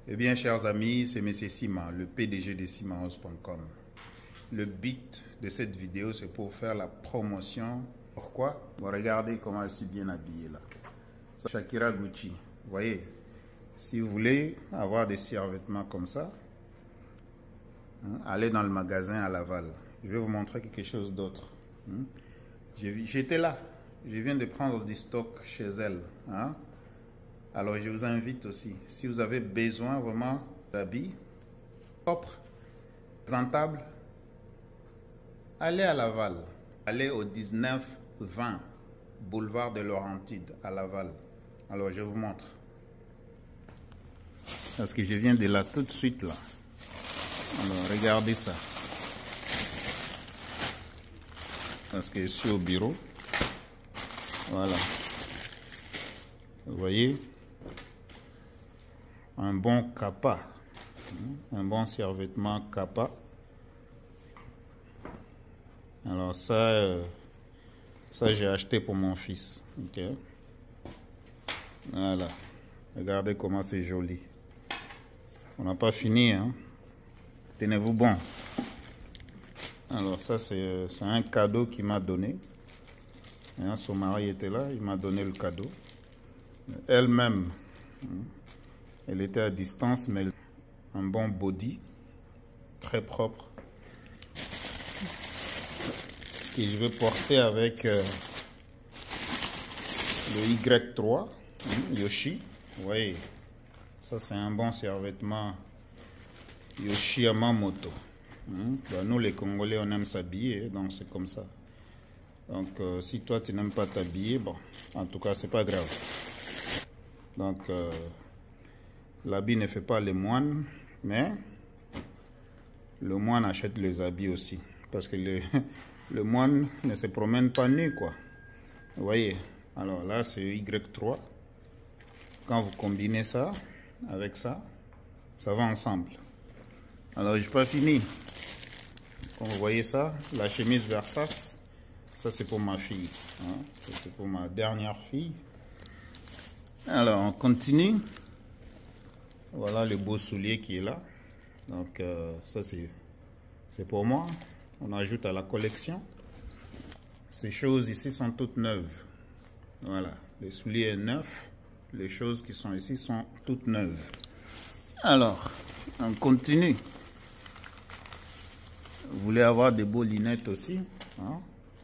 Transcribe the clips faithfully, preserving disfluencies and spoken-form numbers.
Eh bien, chers amis, c'est M. Sima, le P D G de Simahouse point com. Le but de cette vidéo, c'est pour faire la promotion. Pourquoi? Bon, regardez comment je suis bien habillé là. Shakira Gucci. Vous voyez, si vous voulez avoir des survêtements comme ça, hein, allez dans le magasin à Laval. Je vais vous montrer quelque chose d'autre. Hein. J'étais là. Je viens de prendre du stock chez elle. Hein. Alors, je vous invite aussi, si vous avez besoin vraiment d'habits propres, présentables, allez à Laval. Allez au dix-neuf vingt boulevard de Laurentide à Laval. Alors, je vous montre. Parce que je viens de là tout de suite là. Alors, regardez ça. Parce que je suis au bureau. Voilà. Vous voyez? Un bon Kappa, un bon survêtement Kappa. Alors ça, euh, ça j'ai acheté pour mon fils. Okay. Voilà, regardez comment c'est joli. On n'a pas fini, hein. Tenez-vous bon. Alors ça c'est un cadeau qu'il m'a donné. Hein, son mari était là, il m'a donné le cadeau. Elle-même. Elle était à distance, mais un bon body, très propre, que je vais porter avec euh, le Y trois, hein, Yoshi. Vous voyez, ça c'est un bon survêtement Yoshi Yamamoto. Hein. Ben, nous les Congolais, on aime s'habiller, donc c'est comme ça. Donc euh, si toi tu n'aimes pas t'habiller, bon, en tout cas c'est pas grave. Donc euh, l'habit ne fait pas les moines, mais le moine achète les habits aussi. Parce que le, le moine ne se promène pas nu, quoi. Vous voyez? Alors là, c'est Y trois. Quand vous combinez ça avec ça, ça va ensemble. Alors, je n'ai pas fini. Comme vous voyez ça, la chemise Versace, ça c'est pour ma fille. Hein? C'est pour ma dernière fille. Alors, on continue. Voilà le beau soulier qui est là. Donc euh, ça c'est pour moi. On ajoute à la collection. Ces choses ici sont toutes neuves. Voilà, les souliers neufs. Les choses qui sont ici sont toutes neuves. Alors, on continue. Vous voulez avoir des beaux lunettes aussi, hein?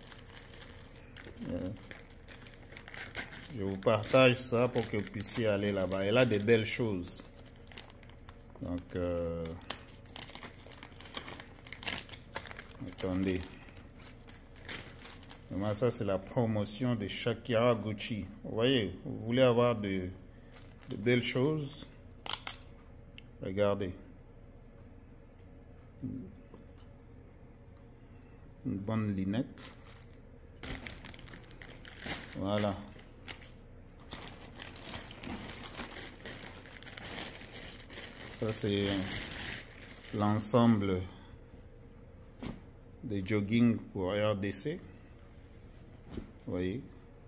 euh, Je vous partage ça pour que vous puissiez aller là-bas. Elle a des belles choses. Donc, euh, attendez. Moi, ça, c'est la promotion de Shakira Gucci. Vous voyez, vous voulez avoir de, de belles choses. Regardez. Une bonne lunette. Voilà. Ça, c'est l'ensemble des jogging pour R D C. Vous voyez?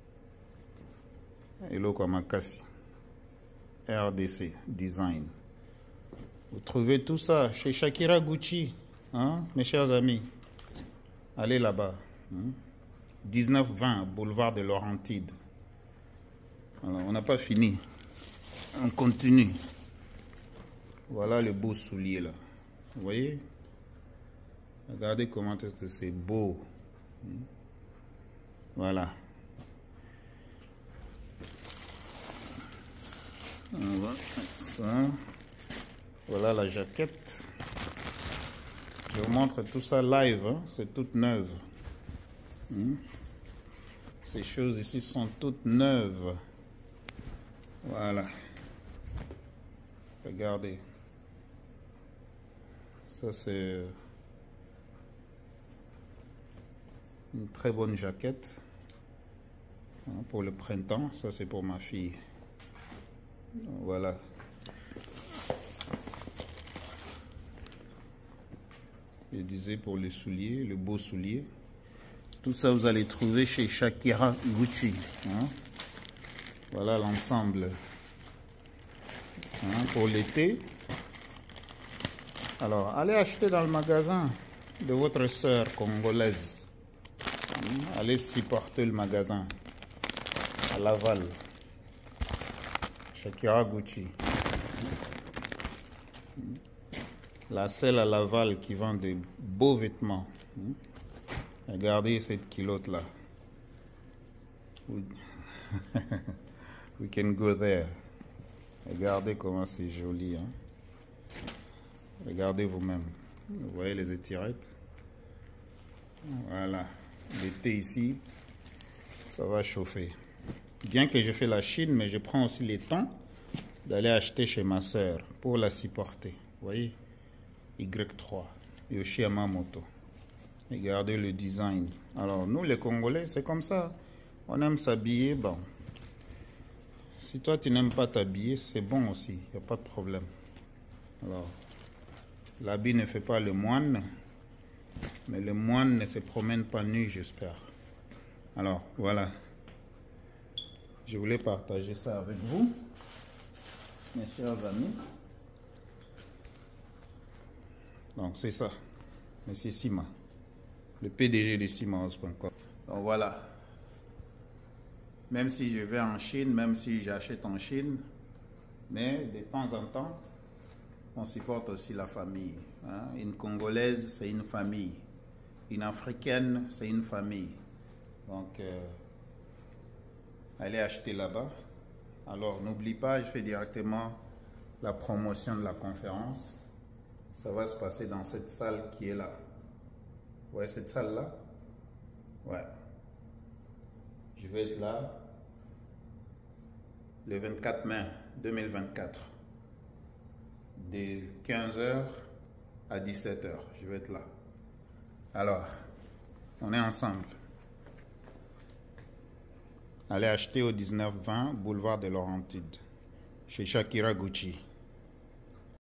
Hello Kwamakasi. R D C Design. Vous trouvez tout ça chez Shakira Gucci. Hein, mes chers amis? Allez là-bas. Hein? dix-neuf vingt, boulevard de Laurentide. Alors, on n'a pas fini. On continue. Voilà le beau soulier là. Vous voyez? Regardez comment est-ce que c'est beau. Voilà. On va mettre ça. Voilà la jaquette. Je vous montre tout ça live. Hein? C'est toute neuve. Hmm? Ces choses ici sont toutes neuves. Voilà. Regardez. Ça, c'est une très bonne jaquette hein, pour le printemps. Ça, c'est pour ma fille. Voilà. Je disais pour les souliers, le beau soulier. Tout ça, vous allez trouver chez Shakira Gucci. Hein. Voilà l'ensemble. Hein, pour l'été, Alors, allez acheter dans le magasin de votre sœur congolaise. Allez supporter le magasin à Laval. Shakira Gucci. La seule à Laval qui vend de beaux vêtements. Regardez cette culotte là. We, We can go there. Regardez comment c'est joli. Hein? Regardez vous-même. Vous voyez les étirettes? Voilà. L'été ici, ça va chauffer. Bien que je fais la Chine, mais je prends aussi le temps d'aller acheter chez ma soeur pour la supporter. Vous voyez? Y trois. Yoshi Yamamoto. Regardez le design. Alors, nous les Congolais, c'est comme ça. On aime s'habiller, bon. Si toi, tu n'aimes pas t'habiller, c'est bon aussi. Il n'y a pas de problème. Alors, l'habit ne fait pas le moine. Mais le moine ne se promène pas nu, j'espère. Alors, voilà. Je voulais partager ça avec vous, mes chers amis. Donc, c'est ça. Monsieur Sima. Le P D G de Simaos point com. Donc, voilà. Même si je vais en Chine, même si j'achète en Chine, mais de temps en temps, on supporte aussi la famille. Hein? Une Congolaise, c'est une famille. Une Africaine, c'est une famille. Donc, euh, allez acheter là-bas. Alors, n'oublie pas, je fais directement la promotion de la conférence. Ça va se passer dans cette salle qui est là. Vous voyez cette salle-là? Ouais. Je vais être là le vingt-quatre mai deux mille vingt-quatre. De quinze heures à dix-sept heures. Je vais être là. Alors, on est ensemble. Allez acheter au dix-neuf vingt boulevard de Laurentide, chez Shakira Gucci.